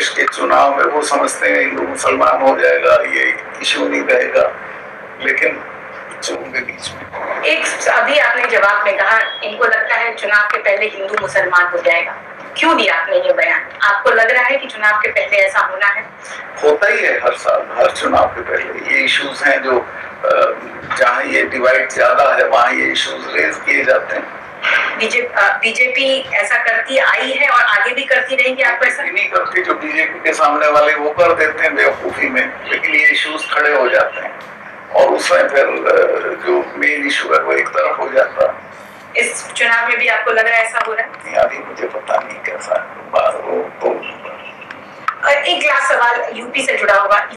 देश के चुनाव में वो समझते हैं हिंदू मुसलमान हो जाएगा, ये इश्यू नहीं रहेगा, लेकिन बच्चों के बीच में एक अभी आपने जवाब में कहा इनको लगता है चुनाव के पहले हिंदू मुसलमान हो जाएगा, क्यों दिया आपने ये बयान? आपको लग रहा है कि चुनाव के पहले ऐसा होना है? होता ही है हर साल, हर चुनाव के पहले ये इश्यूज हैं जो जहाँ ये डिवाइड ज्यादा है वहाँ ये इश्यूज रेज किए जाते हैं। बीजेपी ऐसा करती आई है और आगे भी करती रहेगी, आपको ऐसा नहीं करती? जो बीजेपी के सामने वाले वो कर देते हैं बेवकूफी में, लेकिन ये इश्यूज खड़े हो जाते हैं और उसमें फिर जो मेन इशू है वो एक तरफ हो जाता है। इस चुनाव में भी आपको लग रहा है ऐसा हो रहा है? नहीं, अभी मुझे पता नहीं कैसा है। एक लास्ट सवाल यूपी से जुड़ा हुआ